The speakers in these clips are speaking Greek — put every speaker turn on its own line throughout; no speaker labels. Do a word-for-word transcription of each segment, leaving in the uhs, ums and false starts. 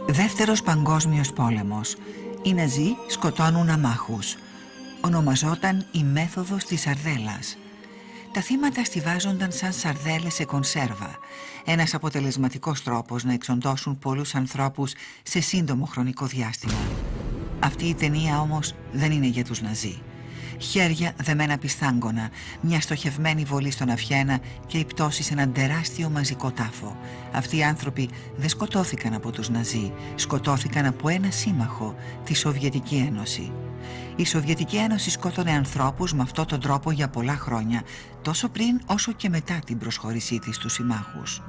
Δεύτερος Παγκόσμιος Πόλεμος. Οι Ναζί σκοτώνουν αμάχους. Ονομαζόταν η μέθοδος της σαρδέλας. Τα θύματα στιβάζονταν σαν σαρδέλες σε κονσέρβα. Ένας αποτελεσματικός τρόπος να εξοντώσουν πολλούς ανθρώπους σε σύντομο χρονικό διάστημα. Αυτή η ταινία όμως δεν είναι για τους Ναζί. Χέρια δεμένα πιστάγκωνα, μια στοχευμένη βολή στον αυχένα και η πτώση σε έναν τεράστιο μαζικό τάφο. Αυτοί οι άνθρωποι δεν σκοτώθηκαν από τους Ναζί, σκοτώθηκαν από ένα σύμμαχο, τη Σοβιετική Ένωση. Η Σοβιετική Ένωση σκότωνε ανθρώπους με αυτόν τον τρόπο για πολλά χρόνια, τόσο πριν όσο και μετά την προσχώρησή της στους συμμάχους.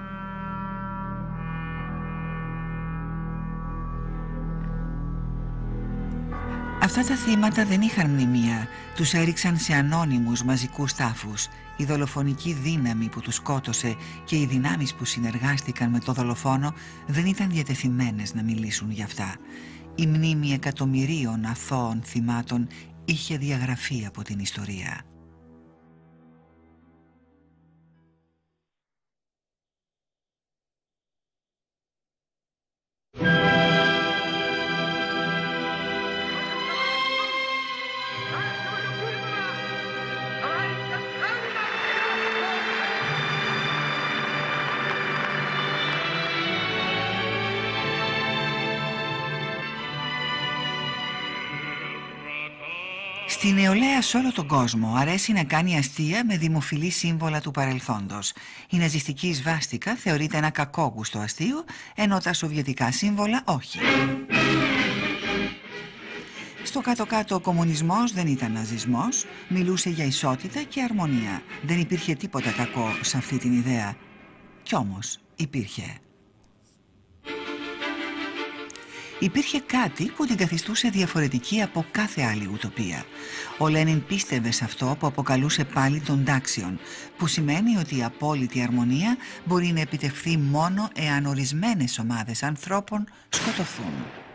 Αυτά τα θύματα δεν είχαν μνημεία, τους έριξαν σε ανώνυμους μαζικούς τάφους. Η δολοφονική δύναμη που τους σκότωσε και οι δυνάμεις που συνεργάστηκαν με το δολοφόνο δεν ήταν διατεθειμένες να μιλήσουν για αυτά. Η μνήμη εκατομμυρίων αθώων θυμάτων είχε διαγραφεί από την ιστορία. Στη νεολαία σε όλο τον κόσμο αρέσει να κάνει αστεία με δημοφιλή σύμβολα του παρελθόντος. Η ναζιστική σβάστικα θεωρείται ένα κακόγουστο αστείο, ενώ τα σοβιετικά σύμβολα όχι. Στο κάτω-κάτω ο κομμουνισμός δεν ήταν ναζισμός, μιλούσε για ισότητα και αρμονία. Δεν υπήρχε τίποτα κακό σε αυτή την ιδέα. Κι όμως υπήρχε. Υπήρχε κάτι που την καθιστούσε διαφορετική από κάθε άλλη ουτοπία. Ο Λένιν πίστευε σε αυτό που αποκαλούσε πάλι τον τάξιον, που σημαίνει ότι η απόλυτη αρμονία μπορεί να επιτευχθεί μόνο εάν ορισμένες ομάδες ανθρώπων σκοτωθούν.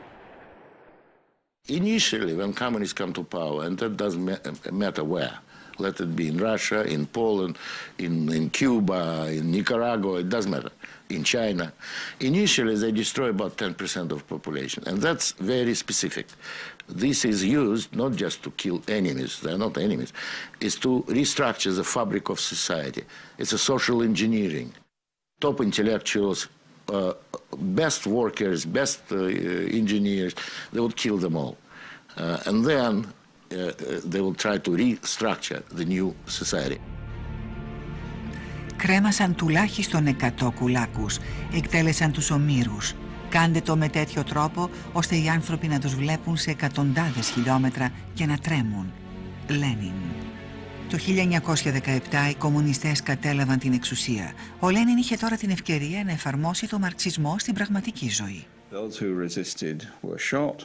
Initially, when communists come to power, and that doesn't matter where, let it be in Russia, in Poland, in, in Cuba, in Nicaragua, it doesn't matter, in China. Initially, they destroy about ten percent of the population, and that's very specific. This is used not just to kill enemies, they're not enemies, it's to restructure the fabric of society. It's a social engineering. Top intellectuals, uh, best workers, best uh, engineers, they would kill them all. Uh, and then Uh, they will try to restructure the new society.
Κρέμασαν τουλάχιστον εκατό κουλάκους, εκτέλεσαν τους ομήρους. Κάντε το με τέτοιο τρόπο ώστε οι άνθρωποι να τους βλέπουν σε εκατοντάδες χιλιόμετρα και να τρέμουν. Λένιν. Το χίλια εννιακόσια δεκαεπτά οι κομμουνιστές κατέλαβαν την εξουσία. Ο Λένιν είχε τώρα την ευκαιρία να εφαρμόσει το μαρξισμό στην πραγματική ζωή.
Those who resisted were shot.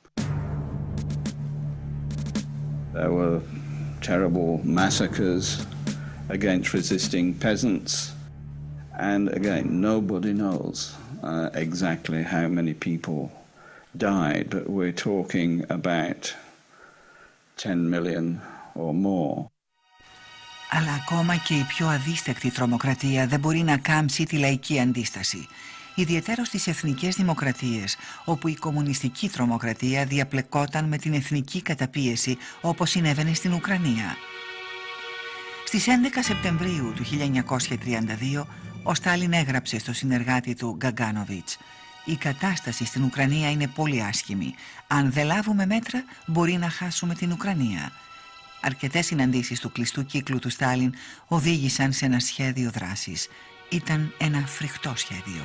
There were terrible massacres against resisting peasants, and again, nobody knows uh, exactly how many people died, but we're talking about ten million or more.
Αλλά ακόμα και η πιο αδίστακτη τρομοκρατία δεν μπορεί να κάμψει τη λαϊκή αντίσταση. Ιδιαίτερα στις εθνικές δημοκρατίες, όπου η κομμουνιστική τρομοκρατία διαπλεκόταν με την εθνική καταπίεση, όπως συνέβαινε στην Ουκρανία. Στις έντεκα Σεπτεμβρίου του χίλια εννιακόσια τριάντα δύο, ο Στάλιν έγραψε στο συνεργάτη του Γκαγκάνοβιτς: «Η κατάσταση στην Ουκρανία είναι πολύ άσχημη. Αν δεν λάβουμε μέτρα, μπορεί να χάσουμε την Ουκρανία». Αρκετές συναντήσεις του κλειστού κύκλου του Στάλιν οδήγησαν σε ένα σχέδιο δράσης. Ήταν ένα φρικτό σχέδιο.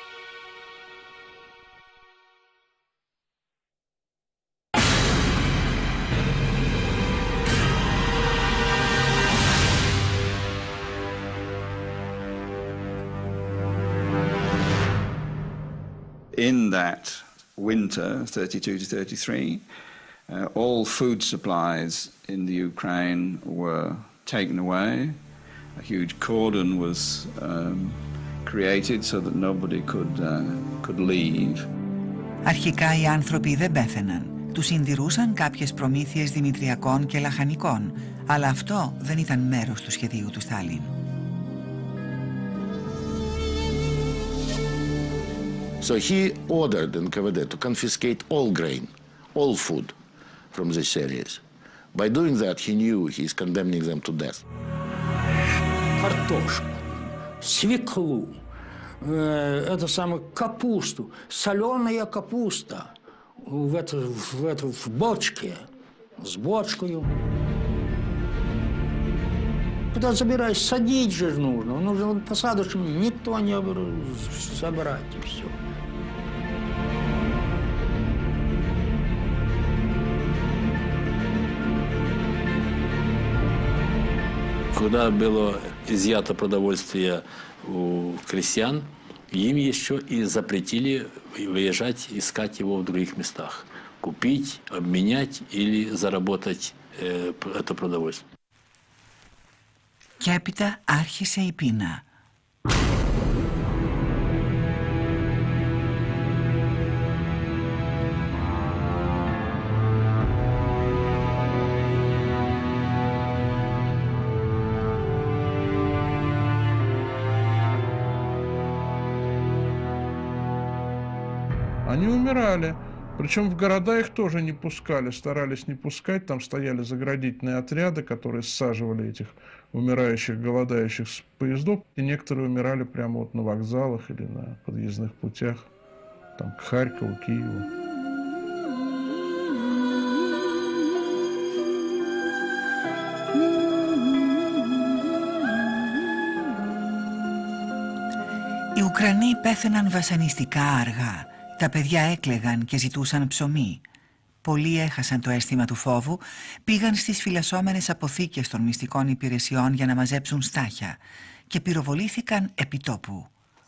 In that winter, thirty-two to thirty-three, uh, all food supplies in the Ukraine were taken away. A huge cordon was um, created so that nobody could, uh, could leave.
Αρχικά οι άνθρωποι δεν πέθαιναν. Τους συντηρούσαν κάποιες προμήθειες δημητριακών και λαχανικών, αλλά αυτό δεν ήταν μέρος του σχεδίου του Στάλιν.
So he ordered N K V D to confiscate all grain, all food from these areas. By doing that, he knew he's condemning them to death.
Картошку, свеклу, э, это самое, капусту, соленая капуста в, это, в, это, в бочке, с бочкою. Куда забираешь, садить же нужно, нужно посадочным, никто не забирать, и все.
Когда было изъято продовольствие у крестьян, им еще и запретили выезжать, искать его в других местах. Купить, обменять или заработать э, это продовольствие.
Και έπειτα άρχισε η πείνα.
Они умирали. Причем в города их тоже не пускали, старались не пускать. Там стояли заградительные отряды, которые саживали этих умирающих, голодающих с поездов. И некоторые умирали прямо вот на вокзалах или на подъездных путях, там, к Харькову, Киеву.
Οι Ουκρανοί πέθαιναν βασανιστικά αργά. Τα παιδιά έκλαιγαν και ζητούσαν ψωμί. Πολλοί έχασαν το αίσθημα του φόβου, πήγαν στις φυλασσόμενες αποθήκες των μυστικών υπηρεσιών για να μαζέψουν στάχια και πυροβολήθηκαν επί τόπου.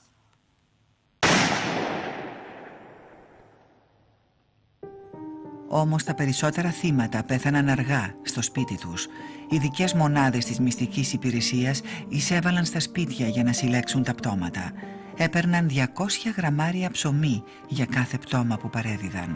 Όμως τα περισσότερα θύματα πέθαναν αργά στο σπίτι τους. Ειδικές μονάδες της μυστικής υπηρεσίας εισέβαλαν στα σπίτια για να συλλέξουν τα πτώματα. Έπαιρναν διακόσια γραμμάρια ψωμί για κάθε πτώμα που παρέδιδαν.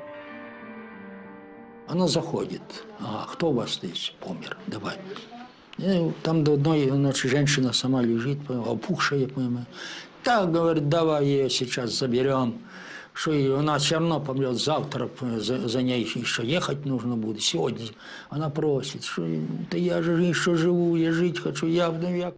Она заходит. А кто у вас здесь помер? Давай. И там до одной, значит, женщина сама лежит, опухшая, понимаю. Так, говорит, давай ее сейчас заберем. Что она все равно помрет завтра, за, за ней еще ехать нужно будет. Сегодня она просит, что да я же еще живу, я жить хочу, я вдовья.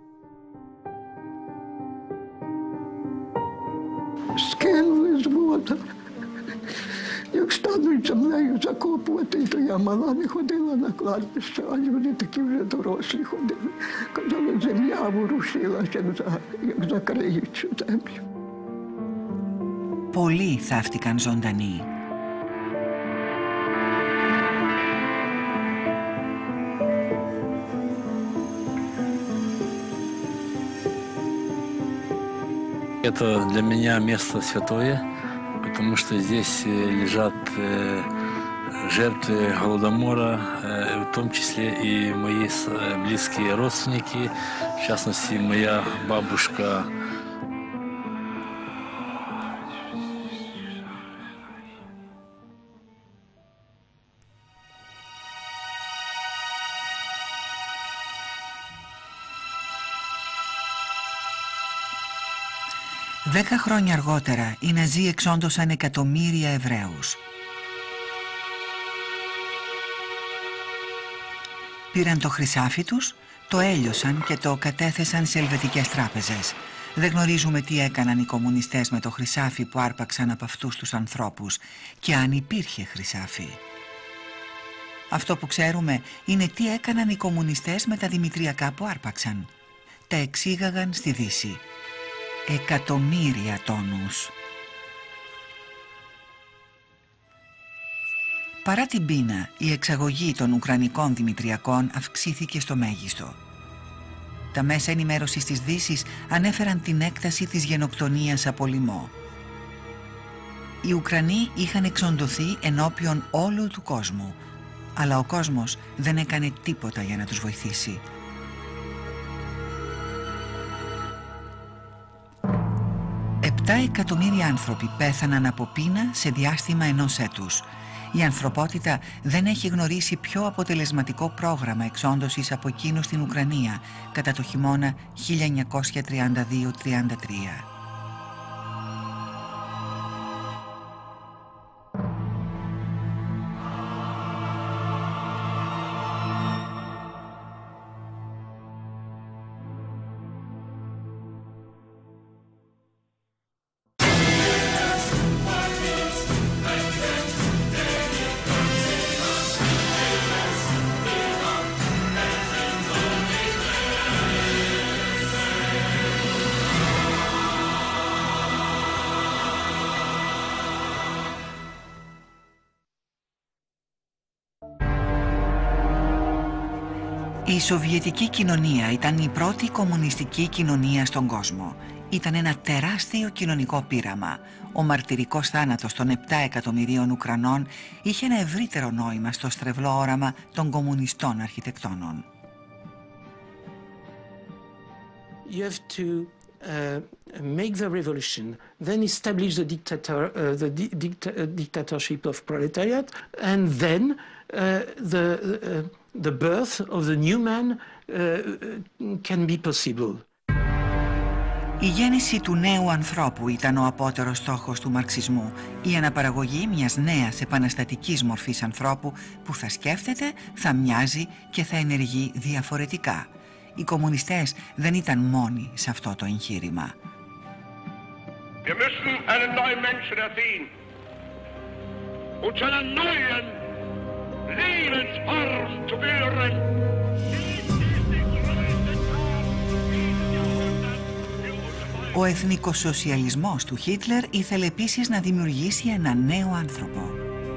Скинули з вода. Як стануть землею закопувати, то я мала не ходила на кладбище, а люди такі вже дорослі ходили. Казали, земля ворушилася, як, за, як закриють цю землю.
Πολλοί θαύτηκαν ζωντανοί.
Это для меня место святое, потому что здесь лежат жертвы Голодомора, в том числе и мои близкие родственники, в частности, моя бабушка.
Δέκα χρόνια αργότερα, οι Ναζί εξόντωσαν εκατομμύρια Εβραίους. Πήραν το χρυσάφι τους, το έλειωσαν και το κατέθεσαν σε ελβετικές τράπεζες. Δεν γνωρίζουμε τι έκαναν οι κομμουνιστές με το χρυσάφι που άρπαξαν από αυτούς τους ανθρώπους και αν υπήρχε χρυσάφι. Αυτό που ξέρουμε είναι τι έκαναν οι κομμουνιστές με τα δημητριακά που άρπαξαν. Τα εξήγαγαν στη Δύση. Εκατομμύρια τόνους. Παρά την πείνα, η εξαγωγή των ουκρανικών δημητριακών αυξήθηκε στο μέγιστο. Τα μέσα ενημέρωσης της Δύσης ανέφεραν την έκταση της γενοκτονίας από λοιμό. Οι Ουκρανοί είχαν εξοντωθεί ενώπιον όλου του κόσμου, αλλά ο κόσμος δεν έκανε τίποτα για να τους βοηθήσει. Επτά εκατομμύρια άνθρωποι πέθαναν από πείνα σε διάστημα ενός έτους. Η ανθρωπότητα δεν έχει γνωρίσει πιο αποτελεσματικό πρόγραμμα εξόντωσης από εκείνο στην Ουκρανία κατά το χειμώνα χίλια εννιακόσια τριάντα δύο τριάντα τρία. Η Σοβιετική κοινωνία ήταν η πρώτη κομμουνιστική κοινωνία στον κόσμο. Ήταν ένα τεράστιο κοινωνικό πείραμα. Ο μαρτυρικός θάνατος των επτά εκατομμυρίων Ουκρανών είχε ένα ευρύτερο νόημα στο στρεβλό όραμα των κομμουνιστών αρχιτεκτόνων.
You have to uh, make the revolution, then establish the dictator, uh, the di dicta uh, dictatorship of proletariat, and then uh, the uh, the birth of the new man uh, can be possible.
Η γέννηση του νέου ανθρώπου ήταν ο απότερος στόχος του μαρξισμού, η αναπαραγωγή μιας νέας επαναστατικής μορφής ανθρώπου που θα σκέφτεται, θα μοιάζει και θα ενεργεί διαφορετικά. Οι κομμουνιστές δεν ήταν μόνοι σε αυτό το εγχείρημα.
Wir müssen einen neuen Menschen erziehen und zu einer neuen Lebensform zu führen.
Ο εθνικοσοσιαλισμός του Χίτλερ ήθελε επίσης να δημιουργήσει ένα νέο άνθρωπο.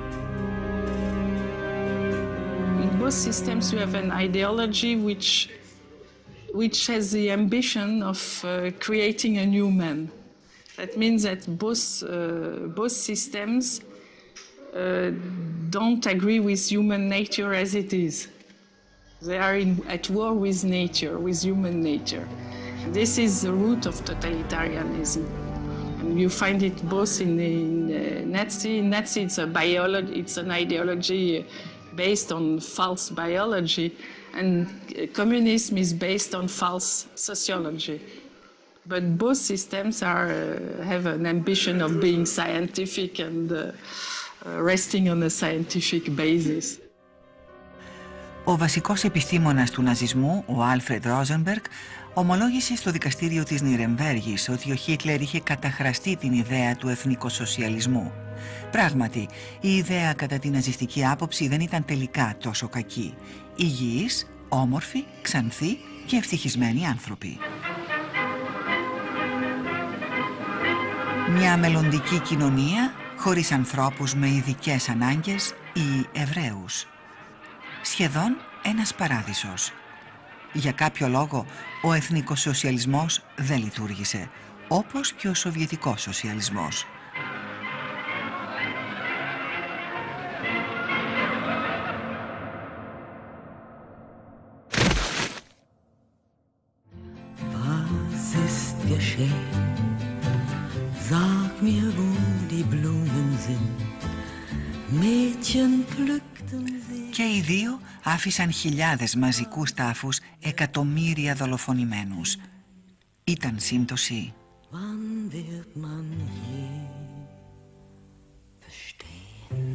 In both systems you have an ideology which which has the ambition of uh, creating a new man. That means that both uh, both systems uh, don't agree with human nature as it is. They are in, at war with nature, with human nature. This is the root of totalitarianism. And you find it both in, in uh, Nazi. Nazi, it's a biology. It's an ideology based on false biology, and communism is based on false sociology. But both systems are uh, have an ambition of being scientific and uh, uh, resting on a scientific basis.
Ο βασικός επιστήμονας του ναζισμού, ο Άλφρεντ Ρόζενμπεργκ, ομολόγησε στο δικαστήριο της Νιρεμβέργης ότι ο Χίτλερ είχε καταχραστεί την ιδέα του εθνικοσοσιαλισμού. Πράγματι, η ιδέα κατά την ναζιστική άποψη δεν ήταν τελικά τόσο κακή. Υγιείς, όμορφοι, ξανθοί και ευτυχισμένοι άνθρωποι. Μια μελλοντική κοινωνία χωρίς ανθρώπους με ειδικές ανάγκες ή Εβραίους. Σχεδόν ένας παράδεισος. Για κάποιο λόγο, ο εθνικοσοσιαλισμός δεν λειτουργήσε, όπως και ο σοβιετικός σοσιαλισμός.
Was ist geschehen? Sag mir, wo die Blumen sind. Mädchen pflückten sie.
Και οι δύο άφησαν χιλιάδες μαζικούς τάφους, εκατομμύρια δολοφονημένους. Ήταν σύμπτωση.
Wann wird man je verstehen?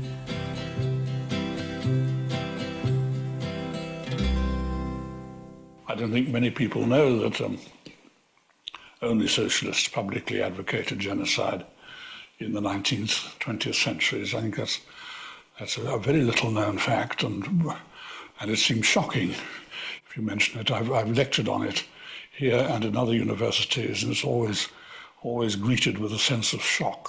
I don't think many people know that um, only socialists publicly advocated genocide in the nineteenth, twentieth centuries. I think that's That's a, a very little known fact, and and it seems shocking if you mention it. I've, I've lectured on it here and in other universities, and it's always, always greeted with a sense of shock.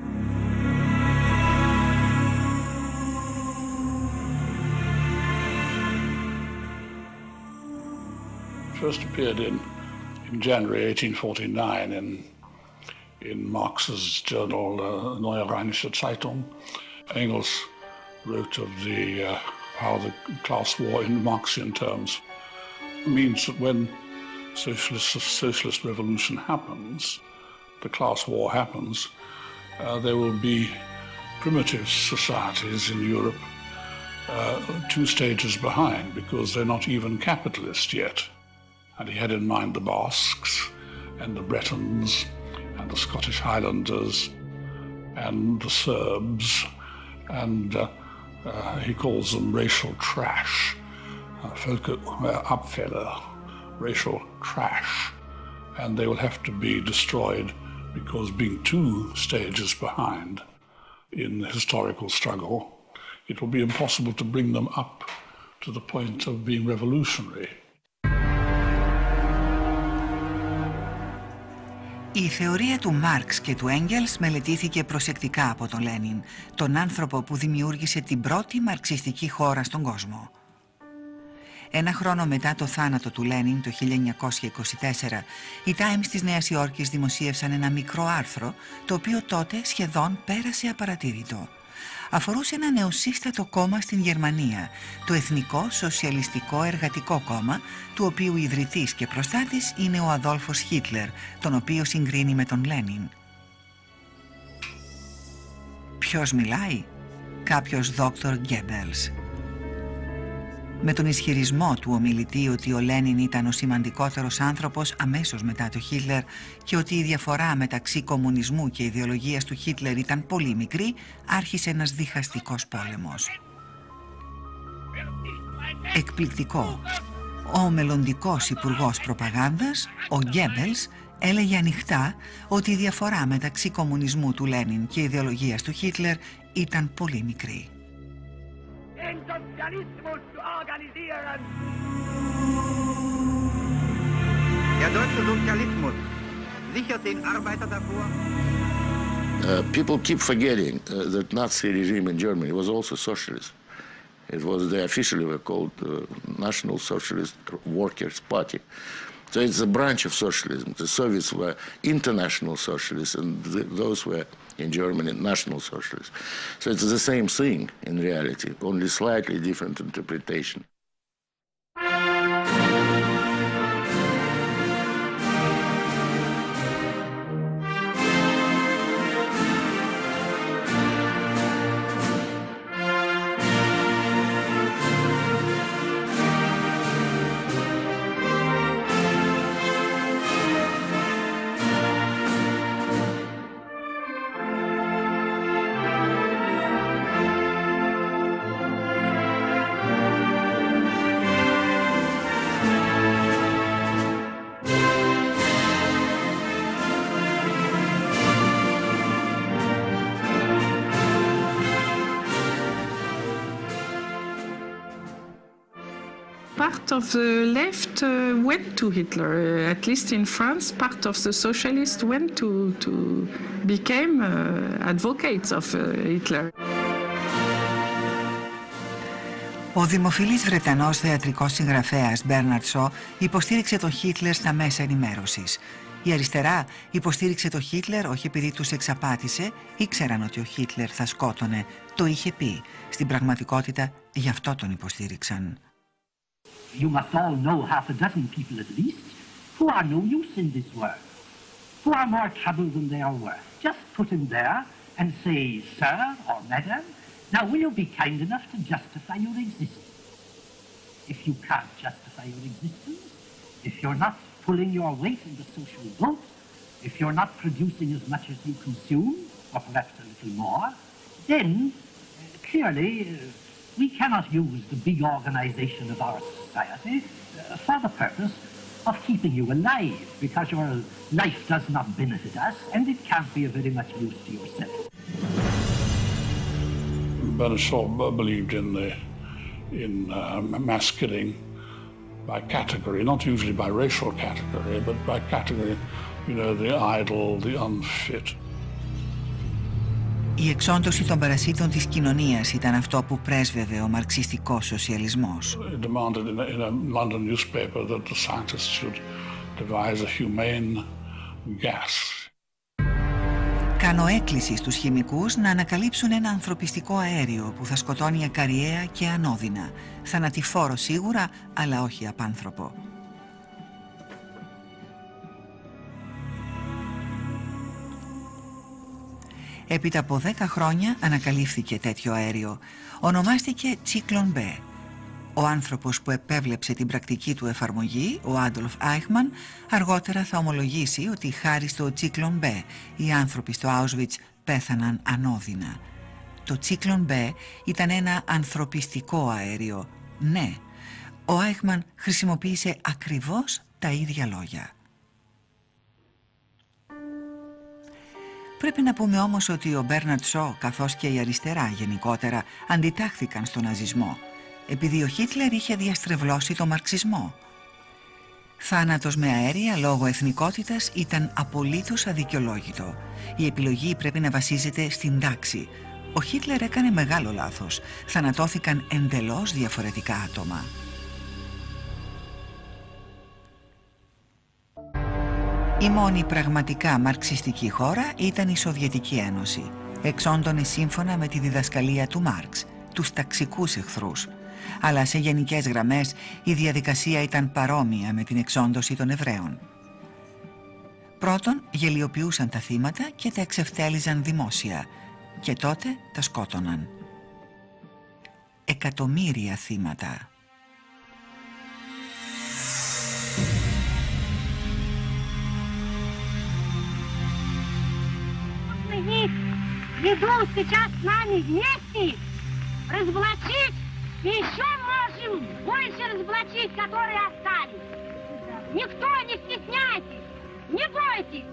It first appeared in, in January eighteen forty-nine in, in Marx's journal, uh, Neue Rheinische Zeitung. Engels wrote of the uh, how the class war in Marxian terms means that when socialist socialist revolution happens, the class war happens, uh, there will be primitive societies in Europe uh, two stages behind because they're not even capitalist yet. And he had in mind the Basques and the Bretons and the Scottish Highlanders and the Serbs, and uh, Uh, he calls them racial trash, uh, Völkerabfälle, racial trash, and they will have to be destroyed because being two stages behind in the historical struggle, it will be impossible to bring them up to the point of being revolutionary.
Η θεωρία του Μάρξ και του Έγγελς μελετήθηκε προσεκτικά από τον Λένιν, τον άνθρωπο που δημιούργησε την πρώτη μαρξιστική χώρα στον κόσμο. Ένα χρόνο μετά το θάνατο του Λένιν το χίλια εννιακόσια είκοσι τέσσερα, οι Times της Νέας Υόρκης δημοσίευσαν ένα μικρό άρθρο, το οποίο τότε σχεδόν πέρασε απαρατήρητο. Αφορούσε ένα νεοσύστατο κόμμα στην Γερμανία, το Εθνικό Σοσιαλιστικό Εργατικό Κόμμα, του οποίου ιδρυτής και προστάτης είναι ο Αδόλφος Χίτλερ, τον οποίο συγκρίνει με τον Λένιν. Ποιος μιλάει? Κάποιος δόκτωρ Γκέμπελς. Με τον ισχυρισμό του ομιλητή ότι ο Λένιν ήταν ο σημαντικότερος άνθρωπος αμέσως μετά το Χίτλερ και ότι η διαφορά μεταξύ κομμουνισμού και ιδεολογίας του Χίτλερ ήταν πολύ μικρή, άρχισε ένας διχαστικός πόλεμος. Εκπληκτικό. Ο μελλοντικός υπουργός προπαγάνδας, ο Γκέμπελς, έλεγε ανοιχτά ότι η διαφορά μεταξύ κομμουνισμού του Λένιν και ιδεολογίας του Χίτλερ ήταν πολύ μικρή.
Der deutsche Sozialismus sichert den Arbeiter davor.
Uh, people keep forgetting uh, that Nazi regime in Germany was also socialist. It was, they officially were called uh, National Socialist Workers' Party. So it's a branch of socialism. The Soviets were international socialists, and the, those were in Germany national socialists. So it's the same thing in reality, only slightly different interpretation.
Part of the left uh, went to Hitler. Uh, at least in France, part of the socialists went to, to became uh, advocates of uh, Hitler.
Ο δημοφιλής Βρετανός θεατρικός συγγραφέας Μπέρναρντ Σο υποστήριξε τον Χίτλερ στα μέσα ενημέρωσης. Η αριστερά υποστήριξε τον Χίτλερ όχι επειδή τους εξαπάτησε, ήξεραν ότι ο Χίτλερ θα σκότωνε, το είχε πει. Στην πραγματικότητα γι' αυτό τον υποστήριξαν.
You must all know half a dozen people at least who are no use in this world, who are more trouble than they are worth. Just put him there and say, sir or madam, now will you be kind enough to justify your existence? If you can't justify your existence, if you're not pulling your weight in the social boat, if you're not producing as much as you consume, or perhaps a little more, then uh, clearly uh, we cannot use the big organization of our society uh, for the purpose of keeping you alive, because your life does not benefit us and it can't be of very much use to yourself.
Bernard Shaw believed in the in uh, mass killing by category, not usually by racial category, but by category, you know, the idle, the unfit.
Η εξόντωση των παρασίτων της κοινωνίας ήταν αυτό που πρέσβευε ο μαρξιστικός σοσιαλισμός.
It demanded in a, in a London newspaper that the scientists should devise a humane gas.
Κάνω έκκληση στους χημικούς να ανακαλύψουν ένα ανθρωπιστικό αέριο που θα σκοτώνει ακαριέα και ανώδυνα. Θανατηφόρο σίγουρα, αλλά όχι απάνθρωπο. Έπειτα από δέκα χρόνια ανακαλύφθηκε τέτοιο αέριο. Ονομάστηκε Τσίκλον Μπέ. Ο άνθρωπος που επέβλεψε την πρακτική του εφαρμογή, ο Άντολφ Άιχμαν, αργότερα θα ομολογήσει ότι χάρη στο Τσίκλον Μπέ οι άνθρωποι στο Auschwitz πέθαναν ανώδυνα. Το Τσίκλον Μπέ ήταν ένα ανθρωπιστικό αέριο. Ναι, ο Άιχμαν χρησιμοποίησε ακριβώς τα ίδια λόγια. Πρέπει να πούμε όμως ότι ο Μπέρναρντ Σο, καθώς και η αριστερά γενικότερα, αντιτάχθηκαν στον ναζισμό, επειδή ο Χίτλερ είχε διαστρεβλώσει το μαρξισμό. Θάνατος με αέρια λόγω εθνικότητας ήταν απολύτως αδικαιολόγητο. Η επιλογή πρέπει να βασίζεται στην τάξη. Ο Χίτλερ έκανε μεγάλο λάθος. Θανατώθηκαν εντελώς διαφορετικά άτομα. Η μόνη πραγματικά μαρξιστική χώρα ήταν η Σοβιετική Ένωση. Εξόντωνε σύμφωνα με τη διδασκαλία του Μάρξ, τους ταξικούς εχθρούς. Αλλά σε γενικές γραμμές η διαδικασία ήταν παρόμοια με την εξόντωση των Εβραίων. Πρώτον, γελιοποιούσαν τα θύματα και τα εξευτέλιζαν δημόσια και τότε τα σκότωναν. Εκατομμύρια θύματα.
Ведут сейчас с нами вместе разоблачить, и еще можем больше разоблачить, которые остались. Никто не стесняйтесь, не бойтесь.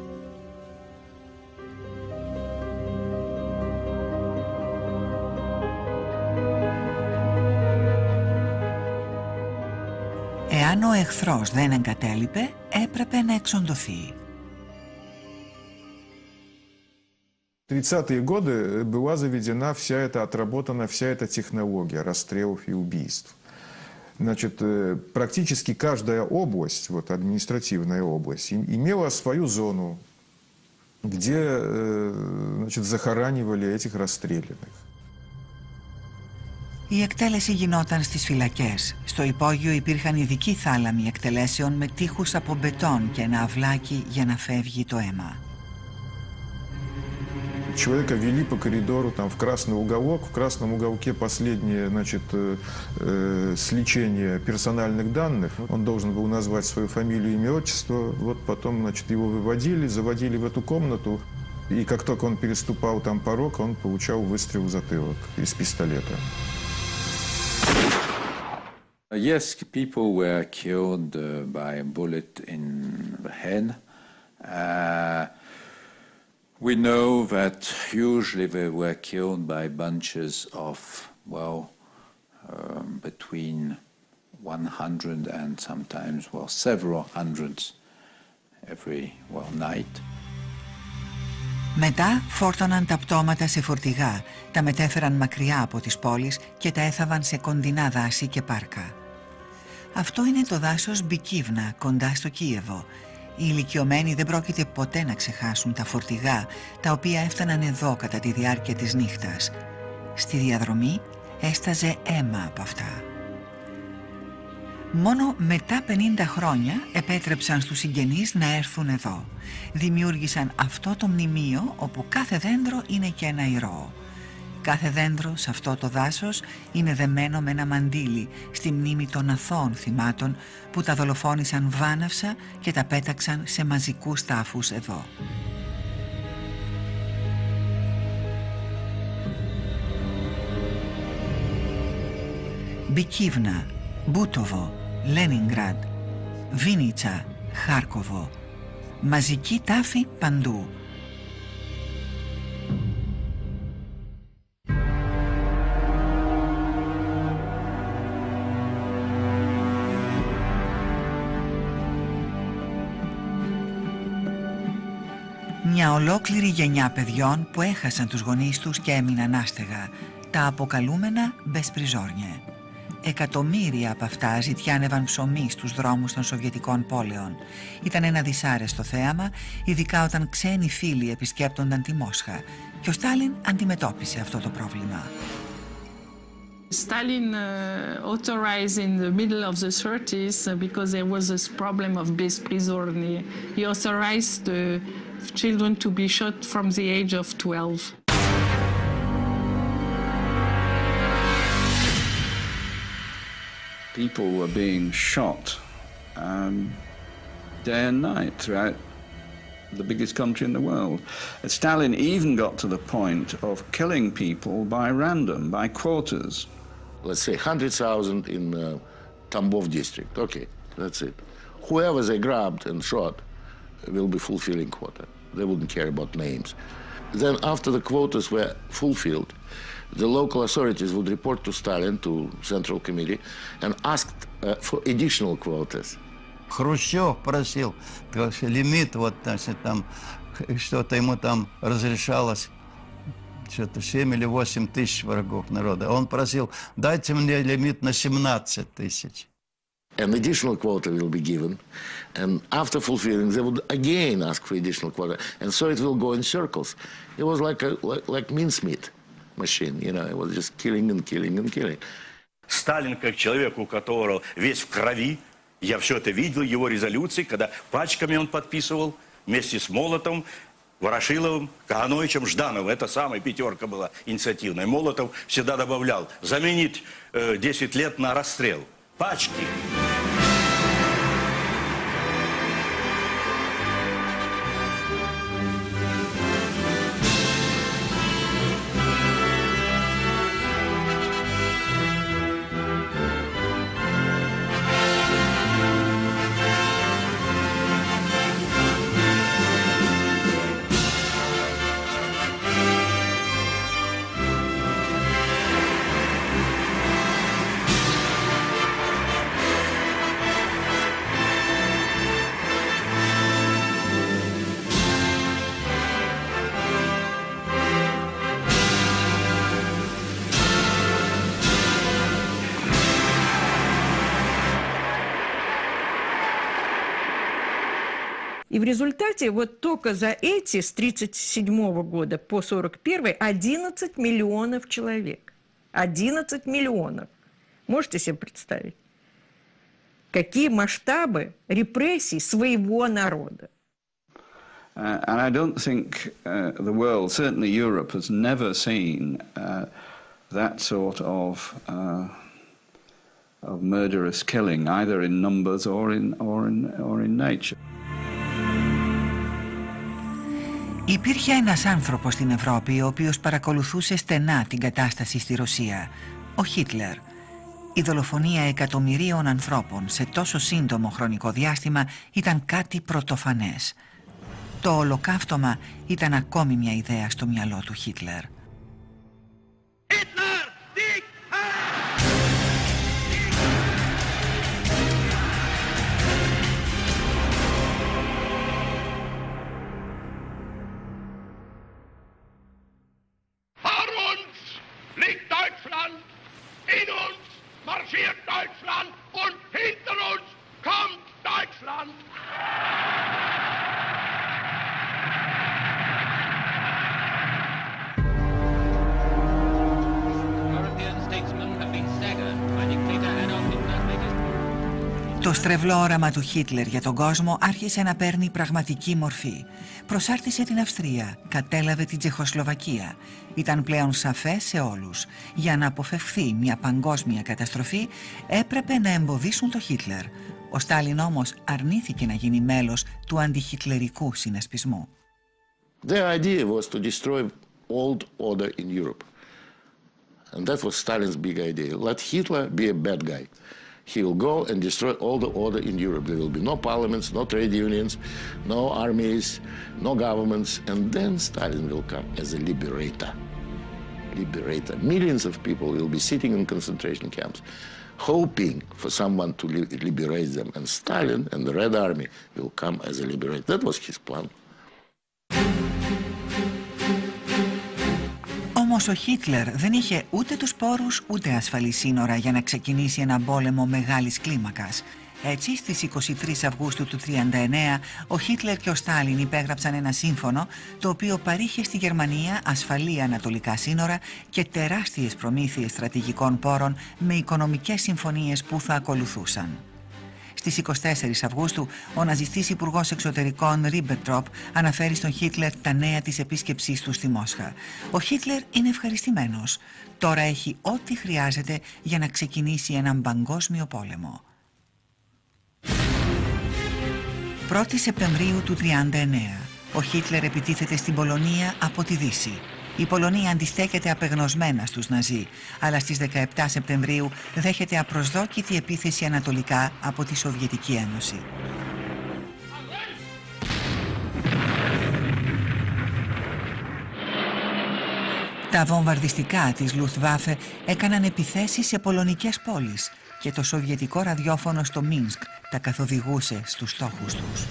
Εάν ο εχθρός δεν εγκατέλειπε, έπρεπε να εξοντωθεί.
В тридцатые годы была заведена вся эта, отработана вся эта технология расстрелов и убийств. Значит, практически каждая область, вот административная область, имела свою зону, где, значит, захоранивали этих расстрелянных.
Η εκτέλεση γινόταν στις φυλακές. Στο υπόγειο υπήρχαν ειδικοί θάλαμοι εκτελέσεων με τείχους από μπετόν και ένα αυλάκι για να φεύγει το αίμα.
Человека вели по коридору там, в красный уголок. В красном уголке последнее, значит, э, сличение персональных данных. Он должен был назвать свою фамилию, имя, отчество. Вот потом, значит, его выводили, заводили в эту комнату. И как только он переступал там порог, он получал выстрел в затылок из пистолета.
Yes, people were killed uh, by a bullet in the head. Uh, We know that usually they were killed by bunches of, well, um, between one hundred and sometimes, well, several hundreds every, well, night.
Μετά φόρτωναν τα πτώματα σε φορτηγά, τα μετέφεραν μακριά από τις πόλεις και τα έθαβαν σε κοντινά δάση και πάρκα. Αυτό είναι το δάσος Μπικίβνα, κοντά στο Κίεβο. Οι ηλικιωμένοι δεν πρόκειται ποτέ να ξεχάσουν τα φορτηγά, τα οποία έφταναν εδώ κατά τη διάρκεια της νύχτας. Στη διαδρομή έσταζε αίμα από αυτά. Μόνο μετά πενήντα χρόνια επέτρεψαν στους συγγενείς να έρθουν εδώ. Δημιούργησαν αυτό το μνημείο όπου κάθε δέντρο είναι και ένα ηρώο. Κάθε δέντρο σε αυτό το δάσος είναι δεμένο με ένα μαντίλι στη μνήμη των αθώων θυμάτων που τα δολοφόνησαν βάναυσα και τα πέταξαν σε μαζικούς τάφους εδώ. Μπικίβνα, Μπούτοβο, Λένινγκραντ, Βίνιτσα, Χάρκοβο. Μαζική τάφη παντού. Μια ολόκληρη γενιά παιδιών που έχασαν τους γονείς τους και έμειναν άστεγα, τα αποκαλούμενα μπεσπριζόρνιε. Εκατομμύρια από αυτά ζητιάνευαν ψωμί στους δρόμους των Σοβιετικών πόλεων. Ήταν ένα δυσάρεστο θέαμα, ειδικά όταν ξένοι φίλοι επισκέπτονταν τη Μόσχα, και ο Στάλιν αντιμετώπισε αυτό το πρόβλημα.
Stalin uh, authorized in the middle of the thirties, uh, because there was this problem of besprizorny, he authorized the children to be shot from the age of twelve.
People were being shot um, day and night throughout the biggest country in the world. Stalin even got to the point of killing people by random, by quarters.
Let's say one hundred thousand in uh, Tambov district. Okay, that's it. Whoever they grabbed and shot will be fulfilling quota. They wouldn't care about names. Then after the quotas were fulfilled, the local authorities would report to Stalin, to Central Committee, and asked uh, for additional quotas.
Хрущев просил, лимит, вот, значит, там, что-то ему там разрешалось, что-то семь или восемь тысяч врагов народа. Он просил, дайте мне лимит на семнадцать тысяч.
An additional quota will be given, and after fulfilling, they would again ask for additional quota, and so it will go in circles. It was like a like, like mincemeat machine, you know. It was just killing and killing and killing.
Сталин, как человек, у которого весь в крови, я все это видел, его резолюции, когда пачками он подписывал вместе с Молотовым, Ворошиловым, Кагановичем, Ждановым. Это самая пятерка была инициативная. Молотов всегда добавлял заменить э, десять лет на расстрел. Пачки.
И в результате вот только за эти с тридцать седьмого года по сорок первый одиннадцать миллионов человек. одиннадцать миллионов. Можете себе представить? Какие масштабы репрессий своего народа?
Uh, and I don't think uh, the world, certainly Europe, has never seen uh, that sort of, uh, of murderous killing, either in numbers or in, or in, or in nature.
Υπήρχε ένας άνθρωπος στην Ευρώπη ο οποίος παρακολουθούσε στενά την κατάσταση στη Ρωσία, ο Χίτλερ. Η δολοφονία εκατομμυρίων ανθρώπων σε τόσο σύντομο χρονικό διάστημα ήταν κάτι πρωτοφανές. Το ολοκαύτωμα ήταν ακόμη μια ιδέα στο μυαλό του Χίτλερ.
In uns marschiert Deutschland und hinter uns kommt Deutschland.
European statesmen have been staggered by dictator Adolf Hitler's latest.
Το στρεβλό όραμα του Χίτλερ για τον κόσμο άρχισε να παίρνει πραγματική μορφή. Προσάρτησε την Αυστρία, κατέλαβε την Τσεχοσλοβακία. Ήταν πλέον σαφές σε όλους. Για να αποφευχθεί μια παγκόσμια καταστροφή, έπρεπε να εμποδίσουν το Χίτλερ. Ο Στάλιν όμως αρνήθηκε να γίνει μέλος του αντιχιτλερικού συνασπισμού.
Their idea was to destroy old order in Europe. And that was Stalin's big idea. Let Hitler be a bad guy. He will go and destroy all the order in Europe. There will be no parliaments, no trade unions, no armies, no governments. And then Stalin will come as a liberator. Liberator. Millions of people will be sitting in concentration camps, hoping for someone to li liberate them. And Stalin and the Red Army will come as a liberator. That was his plan.
Όμως ο Χίτλερ δεν είχε ούτε τους πόρους ούτε ασφαλή σύνορα για να ξεκινήσει ένα πόλεμο μεγάλης κλίμακας. Έτσι, στις είκοσι τρεις Αυγούστου του χίλια εννιακόσια τριάντα εννέα, ο Χίτλερ και ο Στάλιν υπέγραψαν ένα σύμφωνο το οποίο παρήχε στη Γερμανία ασφαλή ανατολικά σύνορα και τεράστιες προμήθειες στρατηγικών πόρων με οικονομικές συμφωνίες που θα ακολουθούσαν. Στις είκοσι τέσσερις Αυγούστου, ο ναζιστής υπουργός εξωτερικών Ρίμπεντροπ αναφέρει στον Χίτλερ τα νέα της επίσκεψής του στη Μόσχα. Ο Χίτλερ είναι ευχαριστημένος. Τώρα έχει ό,τι χρειάζεται για να ξεκινήσει έναν παγκόσμιο πόλεμο. πρώτη Σεπτεμβρίου του χίλια εννιακόσια τριάντα εννέα. Ο Χίτλερ επιτίθεται στην Πολωνία από τη Δύση. Η Πολωνία αντιστέκεται απεγνωσμένα στους Ναζί, αλλά στις δεκαεπτά Σεπτεμβρίου δέχεται απροσδόκητη επίθεση ανατολικά από τη Σοβιετική Ένωση. Τα βομβαρδιστικά της Λουφτβάφε έκαναν επιθέσεις σε πολωνικές πόλεις και το σοβιετικό ραδιόφωνο στο Μίνσκ τα καθοδηγούσε στους στόχους τους.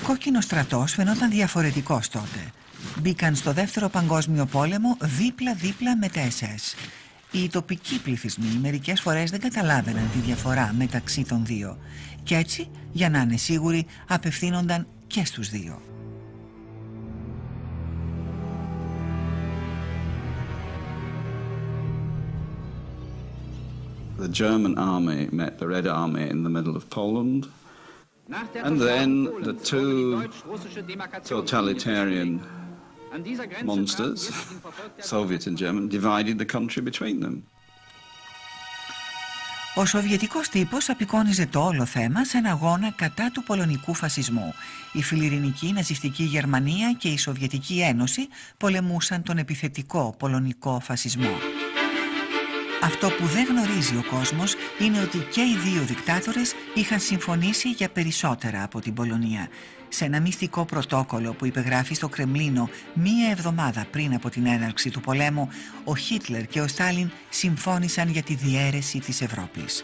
κόκκινος στρατός φαινόταν διαφορετικός τότε. Μπήκαν στο δεύτερο παγκόσμιο πόλεμο δίπλα-δίπλα με τα ες ες. Οι τοπικοί πληθυσμοί μερικές φορές δεν καταλάβαιναν τη διαφορά μεταξύ των δύο. Και έτσι, για να είναι σίγουροι, απευθύνονταν και στους δύο.
The German army met the Red Army in the middle of Poland, and then the two totalitarian monsters, Soviet and German, divided the country between them.
Ο σοβιετικός τύπος απεικόνιζε το όλο θέμα σε ένα αγώνα κατά του πολωνικού φασισμού. Η φιλιρινική ναζιστική Γερμανία και η Σοβιετική Ένωση πολεμούσαν τον επιθετικό πολωνικό φασισμό. Αυτό που δεν γνωρίζει ο κόσμος είναι ότι και οι δύο δικτάτορες είχαν συμφωνήσει για περισσότερα από την Πολωνία. Σε ένα μυστικό πρωτόκολλο που υπεγράφει στο Κρεμλίνο μία εβδομάδα πριν από την έναρξη του πολέμου, ο Χίτλερ και ο Στάλιν συμφώνησαν για τη διαίρεση της Ευρώπης.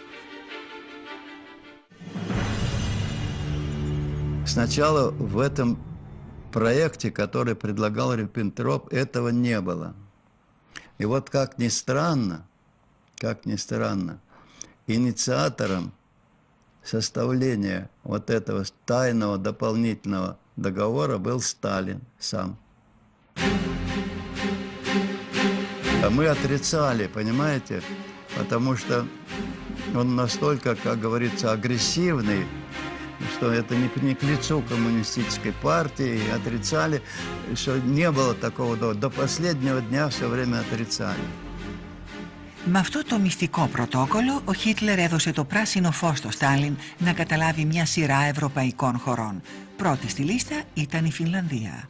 Сначала в этом проекте, который предлагал Риббентроп, этого не было. И вот как ни странно, как ни странно, инициатором составления вот этого тайного дополнительного договора был Сталин сам. А мы отрицали, понимаете, потому что он настолько, как говорится, агрессивный, что это не, не к лицу коммунистической партии, и отрицали, что не было такого, до, до последнего дня все время отрицали.
Με αυτό το μυστικό πρωτόκολλο, ο Χίτλερ έδωσε το πράσινο φως στο Στάλιν να καταλάβει μια σειρά ευρωπαϊκών χωρών. Πρώτη στη λίστα ήταν η Φινλανδία.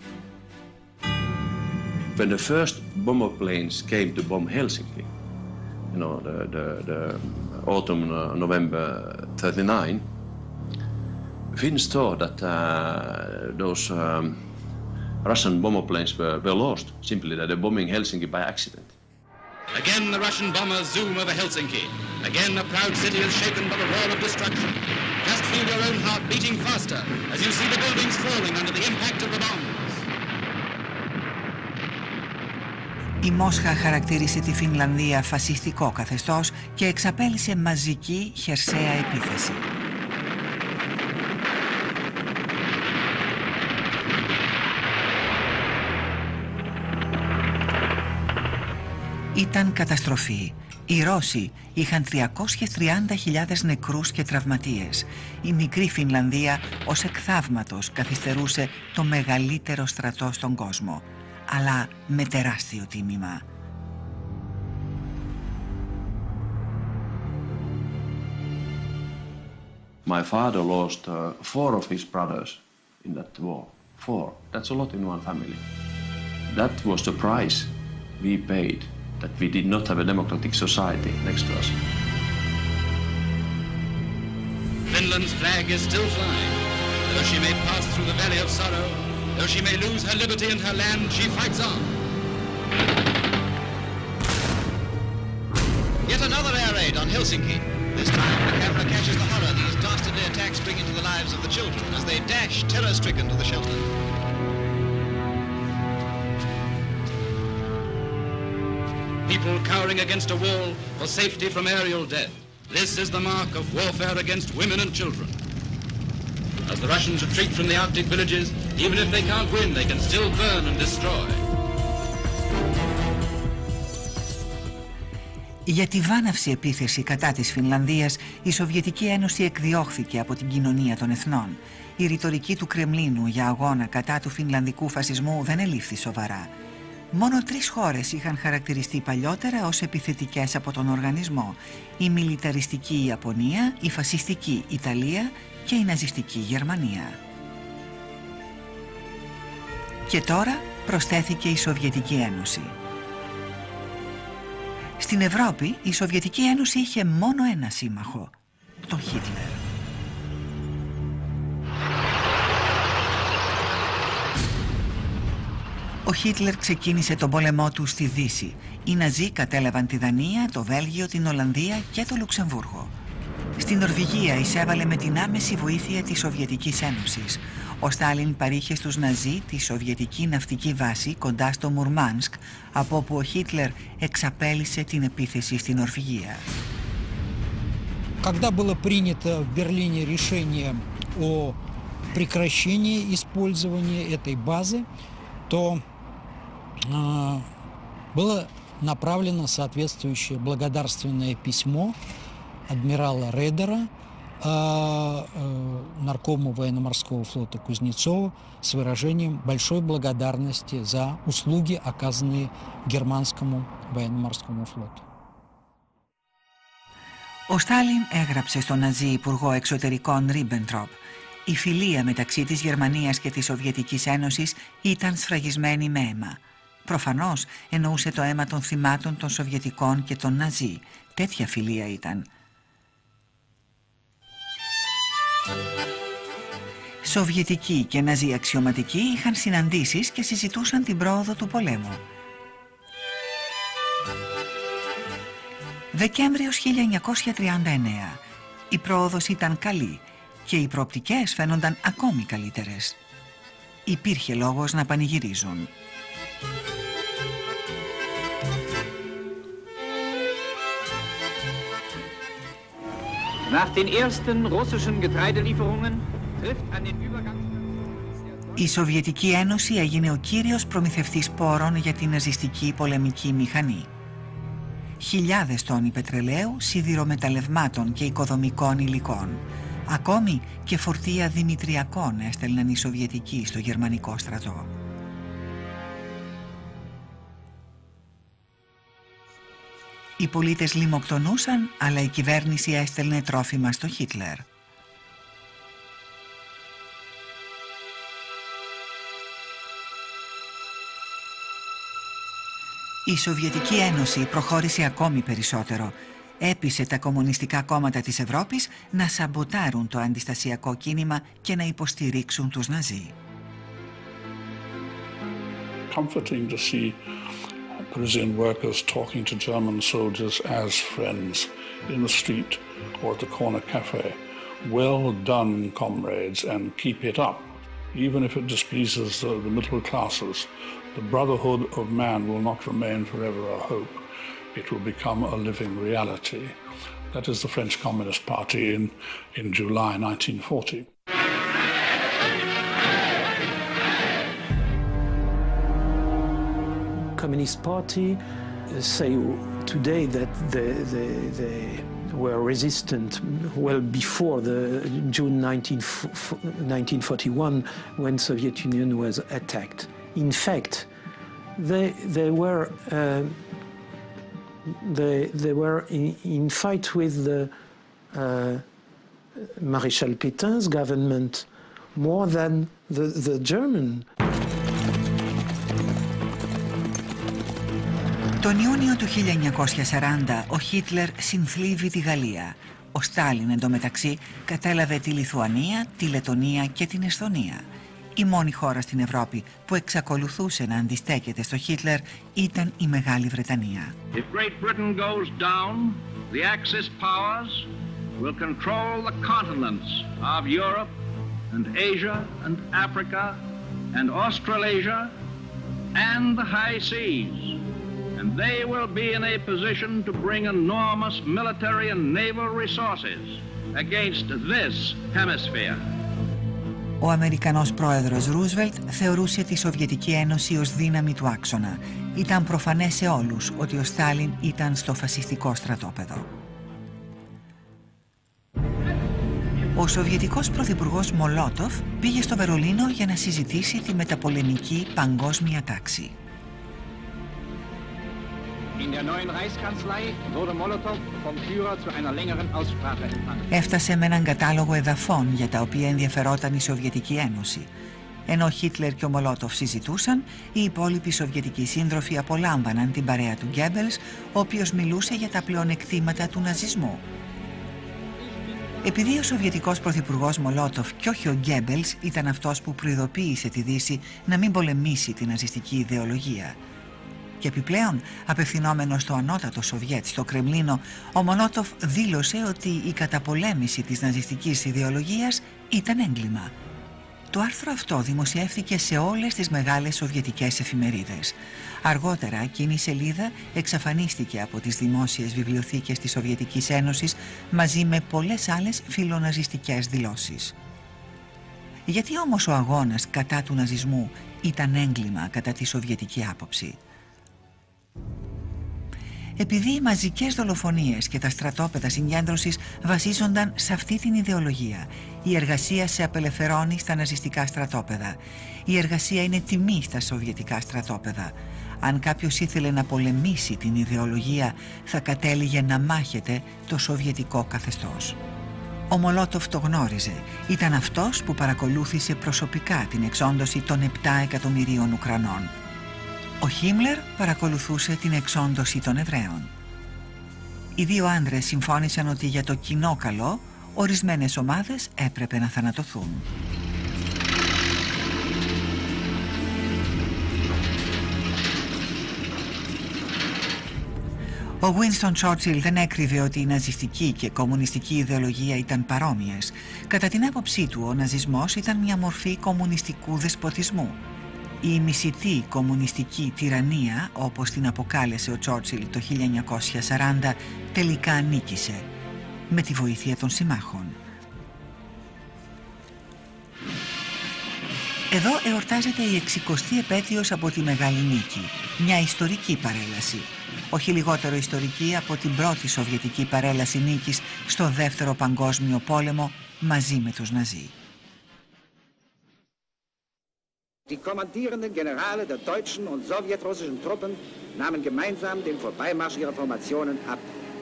When the first bomber planes came to bomb Helsinki, you know, the, the, the autumn, uh, November thirty-nine, Finns thought that uh, those um, Russian bomber planes were, were lost, simply that they're bombing Helsinki by accident.
Again, the Russian bombers zoom over Helsinki. Again, a proud city is shaken by the roar of destruction. Just feel your own heart beating faster as you see the buildings falling under the impact of the bombs.
Η Μόσχα χαρακτήρισε τη Φινλανδία φασιστικό καθεστώς και εξαπέλυσε μαζική χερσαία επίθεση. Ήταν καταστροφή. Οι Ρώσοι είχαν τριακόσιες τριάντα χιλιάδες νεκρούς και τραυματίες. Η μικρή Φινλανδία ως εκ θαύματος καθυστερούσε το μεγαλύτερο στρατό στον κόσμο, αλλά με τεράστιο τίμημα.
My father lost uh, four of his brothers in that war. Four. That's a lot in one family. That was the price we paid, that we did not have a democratic society next to us.
Finland's flag is still flying. Though she may pass through the valley of sorrow, though she may lose her liberty and her land, she fights on.
Yet another air raid on Helsinki. This time the camera catches the horror these dastardly attacks bring into the lives of the children as they dash terror-stricken to the shelter.
People cowering against a wall for safety from aerial death. This is the mark of warfare against women and children. As the Russians retreat from the Arctic villages, even if they can't win, they can still burn and destroy.
Για τη βάναυση επίθεση κατά της Φινλανδίας, η Σοβιετική Ένωση εκδιώχθηκε από την κοινωνία των εθνών. Η ρητορική του Κρεμλίνου για αγώνα κατά του φινλανδικού φασισμού δεν ελήφθη σοβαρά. Μόνο τρεις χώρες είχαν χαρακτηριστεί παλιότερα ως επιθετικές από τον οργανισμό: η μιλιταριστική Ιαπωνία, η φασιστική Ιταλία και η ναζιστική Γερμανία. Και τώρα προσθέθηκε η Σοβιετική Ένωση. Στην Ευρώπη, η Σοβιετική Ένωση είχε μόνο ένα σύμμαχο, τον Χίτλερ. Ο Χίτλερ ξεκίνησε τον πόλεμό του στη Δύση. Οι Ναζί κατέλαβαν τη Δανία, το Βέλγιο, την Ολλανδία και το Λουξεμβούργο. Στην Νορβηγία εισέβαλε με την άμεση βοήθεια της Σοβιετικής Ένωσης. Ο Στάλιν παρήχε στους Ναζί τη σοβιετική ναυτική βάση κοντά στο Μουρμάνσκ, από όπου ο Χίτλερ εξαπέλυσε την επίθεση στην Νορβηγία.
Когда было принято в Берлине решение о прекращении использования этой базы, то э, было направлено соответствующее благодарственное письмо адмирала Редера э, э, наркому военно-морского флота Кузнецову с выражением большой благодарности за услуги, оказанные германскому военно-морскому флоту.
Ο Στάλιν έγραψε στον Ναζί Υπουργό Εξωτερικών Ρίμπεντροπ: «Η φιλία μεταξύ της Γερμανίας και της Σοβιετικής Ένωσης ήταν σφραγισμένη με αίμα». Προφανώς εννοούσε το αίμα των θυμάτων των Σοβιετικών και των Ναζί. Τέτοια φιλία ήταν. Σοβιετικοί και Ναζί αξιωματικοί είχαν συναντήσεις και συζητούσαν την πρόοδο του πολέμου. Δεκέμβριος χίλια εννιακόσια τριάντα εννέα. Η πρόοδος ήταν καλή και οι προοπτικές φαίνονταν ακόμη καλύτερες. Υπήρχε λόγος να πανηγυρίζουν.
Nach den ersten russischen Getreidelieferungen trifft an den Übergang.
Η Σοβιετική Ένωση έγινε ο κύριος προμηθευτής πόρων για την ναζιστική πολεμική μηχανή. Χιλιάδες τόνοι πετρελαίου, σιδηρομεταλλευμάτων και οικοδομικών υλικών. Ακόμη και φορτία δημητριακών έστελναν οι Σοβιετικοί στο γερμανικό στρατό. Οι πολίτες λιμοκτονούσαν, αλλά η κυβέρνηση έστελνε τρόφιμα στο Χίτλερ. Η Σοβιετική Ένωση προχώρησε ακόμη περισσότερο. Έπεισε τα κομμουνιστικά κόμματα της Ευρώπης να σαμποτάρουν το αντιστασιακό κίνημα και να υποστηρίξουν τους Ναζί.
Comforting to see Parisian workers talking to German soldiers as friends in the street or at the corner cafe. Well done, comrades, and keep it up. Even if it displeases the, the middle classes, the brotherhood of man will not remain forever a hope. It will become a living reality. That is the French Communist Party in, in July nineteen forty.
Communist Party say today that they, they, they were resistant well before the June nineteen forty-one when Soviet Union was attacked. In fact, they, they were uh, they, they were in, in fight with the uh, Maréchal Pétain's government more than the, the German.
Τον Ιούνιο του χίλια εννιακόσια σαράντα ο Χίτλερ συνθλίβει τη Γαλλία. Ο Στάλιν εντωμεταξύ κατέλαβε τη Λιθουανία, τη Λετονία και την Εσθονία. Η μόνη χώρα στην Ευρώπη που εξακολουθούσε να αντιστέκεται στο Χίτλερ ήταν η Μεγάλη Βρετανία.
If Great Britain goes down, the Axis powers will control the continents of Europe and Asia and Africa and Australasia and the high seas. And they will be in a position to bring enormous military and naval resources against this hemisphere.
Ο Αμερικανός πρόεδρος Ρούσβελτ θεωρούσε τη Σοβιετική Ένωση ως δύναμη του άξονα. Ήταν προφανές σε όλους ότι ο Στάλιν ήταν στο φασιστικό στρατόπεδο. Ο Σοβιετικός πρωθυπουργός Μολότοφ πήγε στο Βερολίνο για να συζητήσει τη μεταπολεμική παγκόσμια τάξη. Έφτασε με έναν κατάλογο εδαφών για τα οποία ενδιαφερόταν η Σοβιετική Ένωση. Ενώ ο Χίτλερ και ο Μολότοφ συζητούσαν, οι υπόλοιποι Σοβιετικοί σύντροφοι απολάμβαναν την παρέα του Γκέμπελς, ο οποίος μιλούσε για τα πλεονεκτήματα του ναζισμού. Επειδή ο Σοβιετικός πρωθυπουργός Μολότοφ και όχι ο Γκέμπελς ήταν αυτός που προειδοποίησε τη Δύση να μην πολεμήσει την ναζιστική ιδεολογία. Και επιπλέον, απευθυνόμενος στο ανώτατο Σοβιέτ στο Κρεμλίνο, ο Μολότοφ δήλωσε ότι η καταπολέμηση της ναζιστικής ιδεολογίας ήταν έγκλημα. Το Το άρθρο αυτό δημοσιεύθηκε σε όλες τις μεγάλες σοβιετικές εφημερίδες. Αργότερα εκείνη η σελίδα εξαφανίστηκε από τις δημόσιες βιβλιοθήκες της Σοβιετικής Ένωσης μαζί με πολλές άλλες φιλοναζιστικές δηλώσεις. Γιατί όμως ο αγώνας κατά του ναζισμού ήταν έγκλημα κατά τη σοβιετική άποψη? Επειδή οι μαζικές δολοφονίες και τα στρατόπεδα συγκέντρωσης βασίζονταν σε αυτή την ιδεολογία. Η εργασία σε απελευθερώνει στα ναζιστικά στρατόπεδα. Η εργασία είναι τιμή στα σοβιετικά στρατόπεδα. Αν κάποιος ήθελε να πολεμήσει την ιδεολογία, θα κατέληγε να μάχεται το σοβιετικό καθεστώς. Ο Μολότοφ το γνώριζε. Ήταν αυτός που παρακολούθησε προσωπικά την εξόντωση των επτά εκατομμυρίων Ουκρανών. Ο Χίμλερ παρακολουθούσε την εξόντωση των Εβραίων. Οι δύο άντρες συμφώνησαν ότι για το κοινό καλό ορισμένες ομάδες έπρεπε να θανατωθούν. Ο Winston Churchill δεν έκρυβε ότι η ναζιστική και κομμουνιστική ιδεολογία ήταν παρόμοιες. Κατά την άποψή του, ο ναζισμός ήταν μια μορφή κομμουνιστικού δεσποτισμού. Η μισητή κομμουνιστική τυραννία, όπως την αποκάλεσε ο Churchill το χίλια εννιακόσια σαράντα, τελικά ανίκησε με τη βοήθεια των συμμάχων. Εδώ εορτάζεται η εξηκοστή επέτειος από τη Μεγάλη Νίκη, μια ιστορική παρέλαση. Όχι λιγότερο ιστορική από την πρώτη σοβιετική παρέλαση νίκης στο Δεύτερο Παγκόσμιο Πόλεμο μαζί με τους Ναζί.
Die kommandierenden Generale der deutschen und sowjetrussischen Truppen nahmen gemeinsam den Vorbeimarsch ihrer Formationen ab.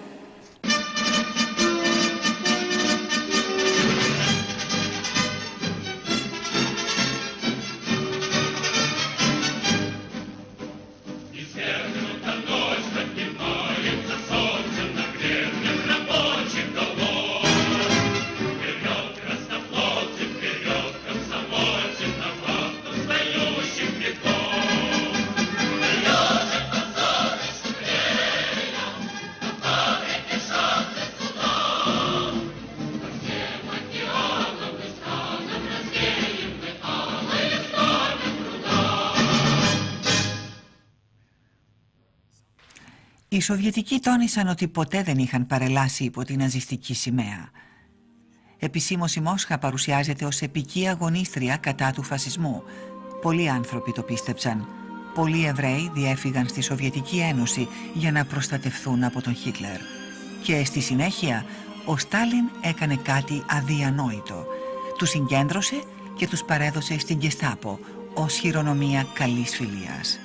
Οι Σοβιετικοί τόνισαν ότι ποτέ δεν είχαν παρελάσει υπό την ναζιστική σημαία. Επισήμως η Μόσχα παρουσιάζεται ως επική αγωνίστρια κατά του φασισμού. Πολλοί άνθρωποι το πίστεψαν. Πολλοί Εβραίοι διέφυγαν στη Σοβιετική Ένωση για να προστατευθούν από τον Χίτλερ. Και στη συνέχεια ο Στάλιν έκανε κάτι αδιανόητο. Τους συγκέντρωσε και τους παρέδωσε στην Γκεστάπο ως χειρονομία καλής φιλίας.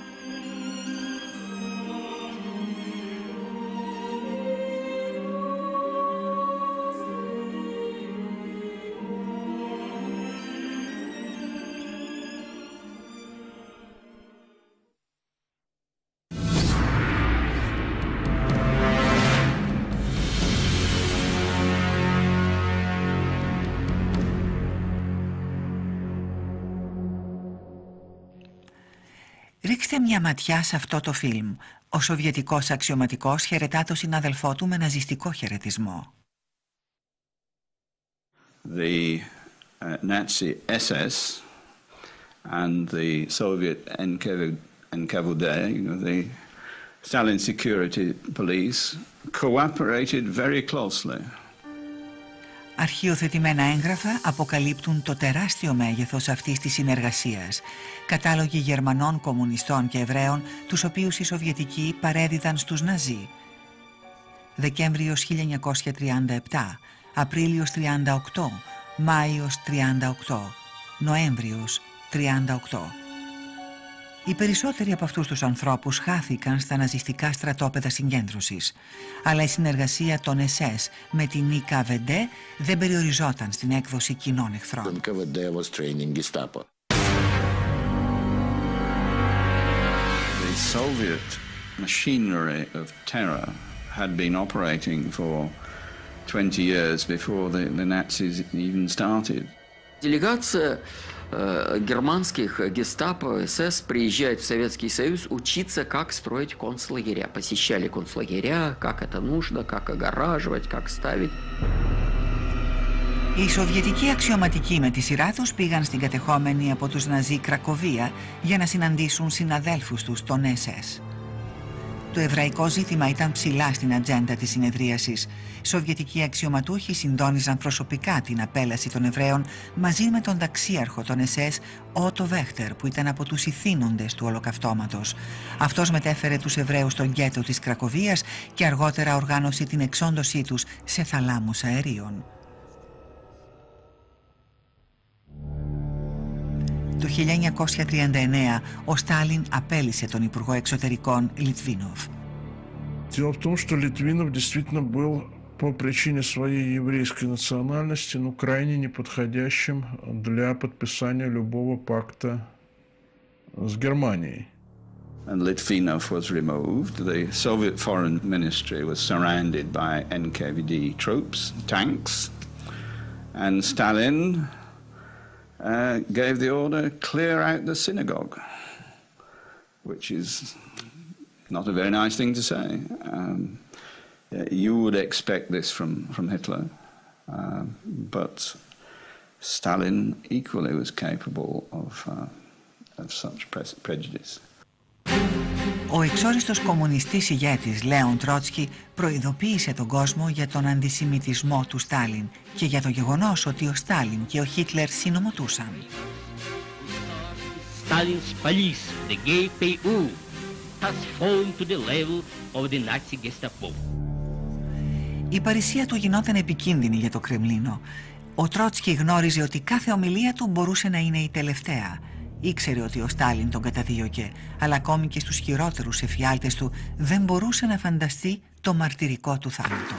Ρίξτε μια ματιά σε αυτό το φιλμ. Ο σοβιετικός αξιωματικός χαιρετά τον συναδελφό του με ναζιστικό χαιρετισμό.
The uh, Nazi ες ες and the Soviet N K V D, you know, the Stalin security police, cooperated very closely.
Αρχιοθετημένα έγγραφα αποκαλύπτουν το τεράστιο μέγεθος αυτής της συνεργασίας. Κατάλογοι Γερμανών κομμουνιστών και Εβραίων, τους οποίους οι Σοβιετικοί παρέδιδαν στους Ναζί. Δεκέμβριος χίλια εννιακόσια τριάντα επτά, Απρίλιος τριάντα οκτώ, Μάιος τριάντα οκτώ, Νοέμβριος τριάντα οκτώ. Οι περισσότεροι από αυτούς τους ανθρώπους χάθηκαν στα ναζιστικά στρατόπεδα συγκέντρωσης. Αλλά η συνεργασία των ες ες με την εν κα βε ντε δεν περιοριζόταν στην έκδοση κοινών εχθρών.
The Soviet machinery of terror had been operating for twenty years before the, the Nazis even started.
Делегация германских гестапо, эс эс приезжает в Советский Союз учиться, как строить концлагеря. Посещали концлагеря, как это нужно, как огораживать, как ставить.
Οι Σοβιετικοί αξιωματικοί με τη σειρά τους πήγαν στην κατεχόμενη από τους Ναζί Κρακοβία για να συναντήσουν συναδέλφους τους, τον ες ες. Το εβραϊκό ζήτημα ήταν ψηλά στην ατζέντα της συνεδρίασης. Σοβιετικοί αξιωματούχοι συντόνιζαν προσωπικά την απέλαση των Εβραίων μαζί με τον ταξίαρχο των ες ες, Ότο Βέχτερ, που ήταν από τους ηθήνοντες του Ολοκαυτώματος. Αυτός μετέφερε τους Εβραίους στον γκέτο της Κρακοβίας και αργότερα οργάνωσε την εξόντωσή τους σε θαλάμους αερίων. Το χίλια εννιακόσια τριάντα εννέα ο Στάλιν απέλυσε τον Υπουργό Εξωτερικών Λιτβίνοφ.
Дело в том, что Литвинов действительно был по причине своей еврейской национальности, ну, крайне неподходящим для подписания любого пакта с Германией.
And Litvinov was removed. The Soviet Foreign Ministry was surrounded by эн ка вэ дé troops, tanks, and Stalin Uh, gave the order, clear out the synagogue, which is not a very nice thing to say. Um, you would expect this from, from Hitler, uh, but Stalin equally was capable of, uh, of such pre- prejudice.
Ο εξόριστος κομμουνιστής ηγέτης Λέον Τρότσκι προειδοποίησε τον κόσμο για τον αντισημιτισμό του Στάλιν και για το γεγονός ότι ο Στάλιν και ο Χίτλερ συνομωτούσαν.
Stalin's police, the γέι πι γιου, has fallen to the level of the Nazi Gestapo.
Η παρησία του γινόταν επικίνδυνη για το Κρεμλίνο. Ο Τρότσκι γνώριζε ότι κάθε ομιλία του μπορούσε να είναι η τελευταία. Ήξερε ότι ο Στάλιν τον καταδίωκε, αλλά ακόμη και στους χειρότερους εφιάλτες του δεν μπορούσε να φανταστεί το μαρτυρικό του θάνατο.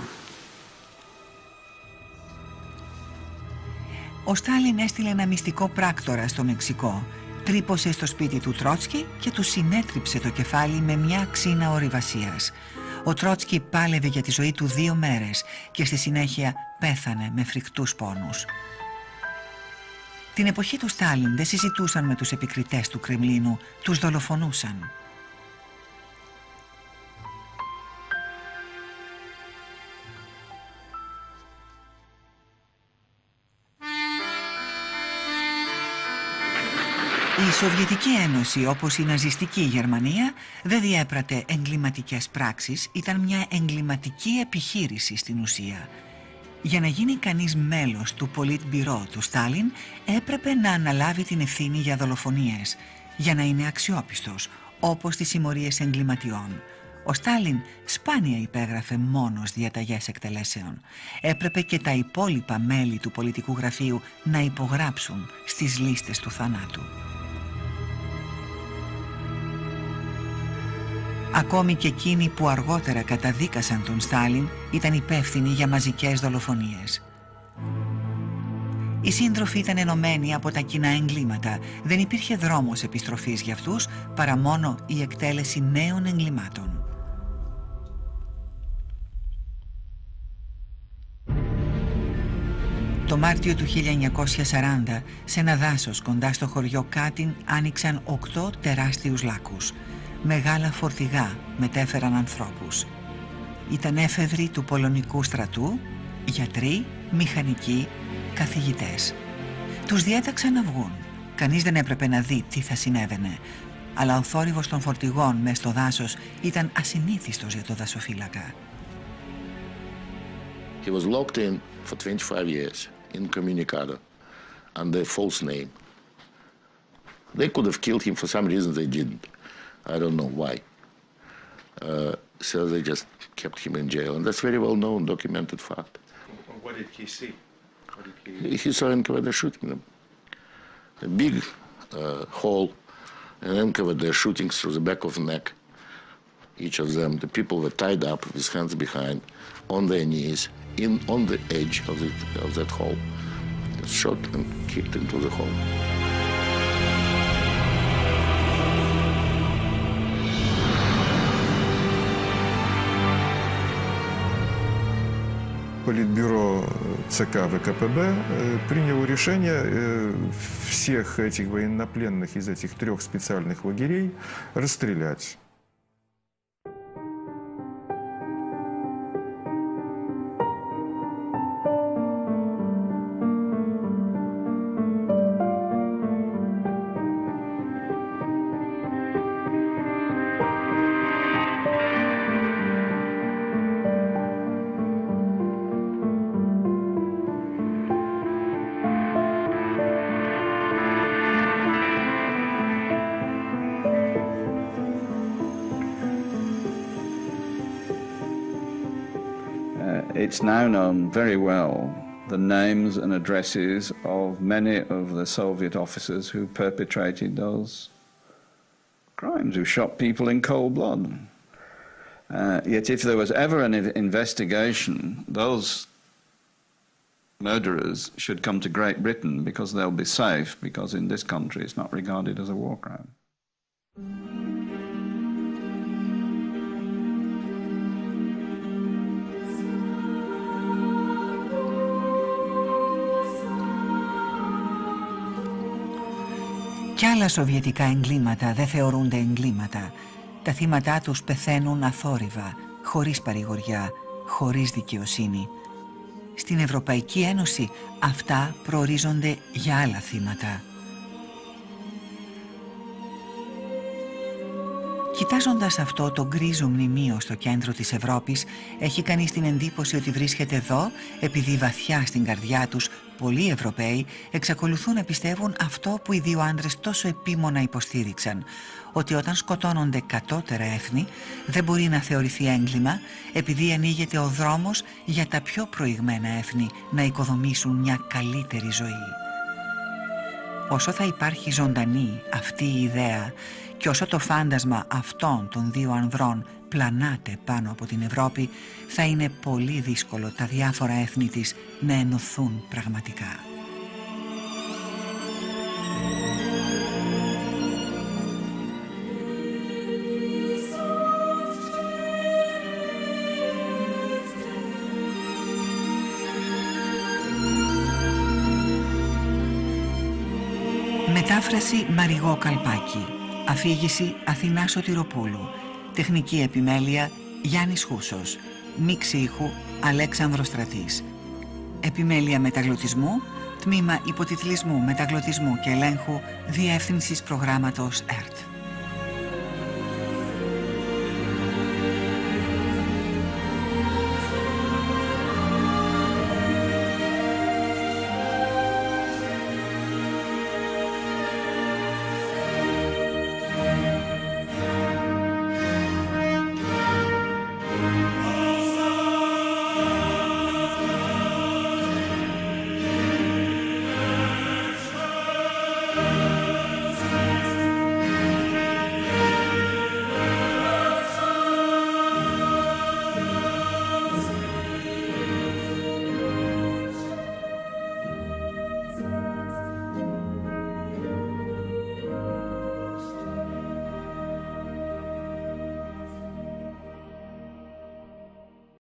Ο Στάλιν έστειλε ένα μυστικό πράκτορα στο Μεξικό. Τρύπωσε στο σπίτι του Τρότσκι και του συνέτριψε το κεφάλι με μια ξύνα ορειβασίας. Ο Τρότσκι πάλευε για τη ζωή του δύο μέρες και στη συνέχεια πέθανε με φρικτούς πόνους. Την εποχή του Στάλιν δεν συζητούσαν με τους επικριτές του Κρεμλίνου, τους δολοφονούσαν. Η Σοβιετική Ένωση, όπως η ναζιστική Γερμανία, δεν διέπρατε εγκληματικές πράξεις, ήταν μια εγκληματική επιχείρηση στην ουσία. Για να γίνει κανείς μέλος του Πολίτμπιρό του Στάλιν, έπρεπε να αναλάβει την ευθύνη για δολοφονίες, για να είναι αξιόπιστος, όπως τις συμμορίες εγκληματιών. Ο Στάλιν σπάνια υπέγραφε μόνος διαταγές εκτελέσεων. Έπρεπε και τα υπόλοιπα μέλη του πολιτικού γραφείου να υπογράψουν στις λίστες του θανάτου. Ακόμη και εκείνοι που αργότερα καταδίκασαν τον Στάλιν ήταν υπεύθυνοι για μαζικές δολοφονίες. Οι σύντροφοι ήταν ενωμένοι από τα κοινά εγκλήματα. Δεν υπήρχε δρόμος επιστροφής για αυτούς παρά μόνο η εκτέλεση νέων εγκλημάτων. Το Μάρτιο του χίλια εννιακόσια σαράντα, σε ένα δάσος κοντά στο χωριό Κάτιν, άνοιξαν οκτώ τεράστιους λάκους. Μεγάλα φορτηγά μετέφεραν ανθρώπους. Ήταν έφεδροι του πολωνικού στρατού, γιατροί, μηχανικοί, καθηγητές. Τους διέταξαν να βγουν. Κανείς δεν έπρεπε να δει τι θα συνέβαινε. Αλλά ο θόρυβος των φορτηγών μες στο δάσος ήταν ασυνήθιστος για το δασοφύλακα.
He was locked in for twenty-five years incommunicado under false name. They could have killed him for some reason, they didn't. I don't know why. Uh, so they just kept him in jail. And that's very well known, documented fact.
What did he see? What did
He, he saw N K V D shooting them. A big uh, hole, and N K V D shooting through the back of the neck. Each of them, the people were tied up with hands behind, on their knees, in on the edge of, the, of that hole. Shot and kicked into the hole.
Политбюро ЦК ВКПБ приняло решение всех этих военнопленных из этих трех специальных лагерей расстрелять.
it's now known very well the names and addresses of many of the Soviet officers who perpetrated those crimes, who shot people in cold blood. Uh, yet if there was ever an investigation, those murderers should come to Great Britain because they'll be safe, because in this country it's not regarded as a war crime.
Κι άλλα σοβιετικά εγκλήματα δεν θεωρούνται εγκλήματα. Τα θύματά τους πεθαίνουν αθόρυβα, χωρίς παρηγοριά, χωρίς δικαιοσύνη. Στην Ευρωπαϊκή Ένωση αυτά προορίζονται για άλλα θύματα. Κοιτάζοντας αυτό το γκρίζο μνημείο στο κέντρο της Ευρώπης, έχει κανείς την εντύπωση ότι βρίσκεται εδώ επειδή βαθιά στην καρδιά τους πολλοί Ευρωπαίοι εξακολουθούν να πιστεύουν αυτό που οι δύο άντρες τόσο επίμονα υποστήριξαν, ότι όταν σκοτώνονται κατώτερα έθνη δεν μπορεί να θεωρηθεί έγκλημα επειδή ανοίγεται ο δρόμος για τα πιο προηγμένα έθνη να οικοδομήσουν μια καλύτερη ζωή. Όσο θα υπάρχει ζωντανή αυτή η ιδέα και όσο το φάντασμα αυτών των δύο ανδρών πλανάται πάνω από την Ευρώπη, θα είναι πολύ δύσκολο τα διάφορα έθνη της να ενωθούν πραγματικά. Μετάφραση Μαριγό Καλπάκη. Αφήγηση Αθηνά Σωτηροπούλου. Τεχνική επιμέλεια Γιάννης Χούσος. Μίξη ήχου Αλέξανδρος Στρατής. Επιμέλεια μεταγλωτισμού, τμήμα υποτιτλισμού, μεταγλωτισμού και ελέγχου Διεύθυνσης Προγράμματος ΕΡΤ.